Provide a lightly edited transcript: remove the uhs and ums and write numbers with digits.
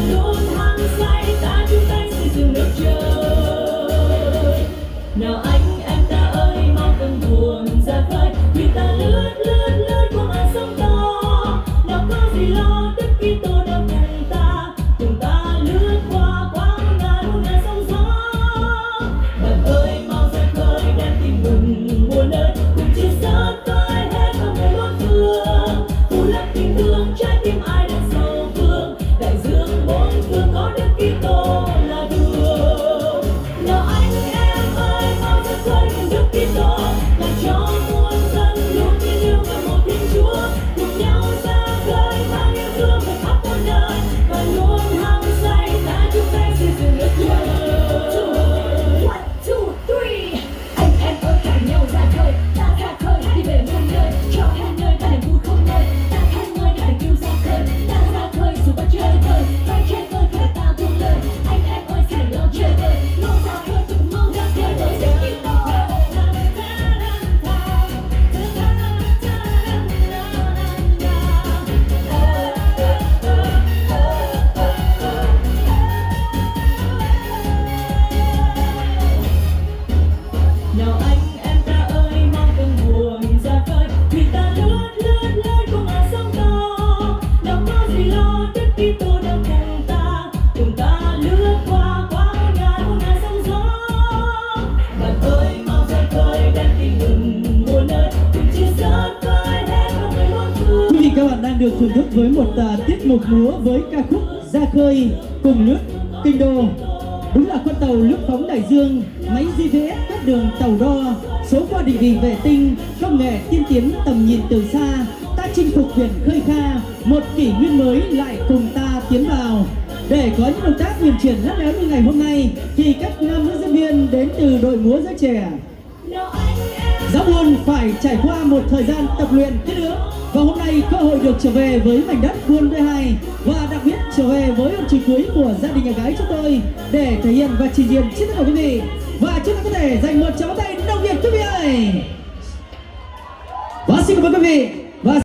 luôn hăng say ta chung tay xây dựng nước trời. Nào anh em ta ơi mau cơn buồn ra khơi, vì ta lướt lướt lướt qua ngàn sông to. Nào có gì lo Đức Kitô đâu cùng ta lướt qua quãng ngàn sông gió. Bạn ơi mau ra khơi đem tin mừng muôn nơi, cùng chia sẻ tới hết không người luôn thương. Phủ lấp tình thương trái tim ai đang sầu vương, đại dương bốn phương có Đức Kitô là đường. Nào anh em ơi mau ra khơi cùng Đức Kitô, làm cho muôn dân luôn tin yêu vào một Thiên Chúa. Cùng nhau ra khơi mang yêu thương về khắp mọi nơi, và luôn hăng say ta chung tay xây dựng nước trời. One, two, three. Anh em ơi hẹn nhau ra khơi, ta ra khơi đi về muôn nơi, cho muôn nơi ta niềm vui không nơi. Ta khơi ngơi ta để kêu ra khơi, ta ra khơi dù bao chơi vơi, tay chơi vơi khi ta buông lời. Anh em ơi xin đừng lo chơi vơi, mau ra khơi tôi cùng mau ra khơi với Đức Kitô. Nào anh em ta ơi mau cơn buồn ra khơi, vì ta lướt lướt lướt qua ngàn sông to. Nào có gì lo Đức Kitô đang cùng ta lướt qua quãng ngàn sông gió. Bạn ơi mau ra khơi đem tin mừng muôn nơi, cùng chia sẻ với hết mọi người luôn thương. Quý vị các bạn đang được thưởng thức với một tiết mục múa với ca khúc Ra khơi cùng nước Kinh Đô. Đúng là con tàu lướt phóng đại dương, máy GPS các đường tàu đo, số qua định vị vệ tinh, công nghệ tiên tiến tầm nhìn từ xa. Ta chinh phục biển khơi kha, một kỷ nguyên mới lại cùng ta tiến vào. Để có những động tác huyền chuyển lắt léo như ngày hôm nay, thì các nam nữ diễn viên đến từ đội múa giới trẻ giáo buôn phải trải qua một thời gian tập luyện kỹ lưỡng, và hôm nay cơ hội được trở về với mảnh đất Buôn B2, và đặc biệt trở về với chương trình cuối của gia đình nhà gái chúng tôi để thể hiện và trình diễn trước tất cả quý vị. Và chúng ta có thể dành một tràng pháo tay nồng nhiệt quý vị ơi. Và xin cảm ơn quý vị.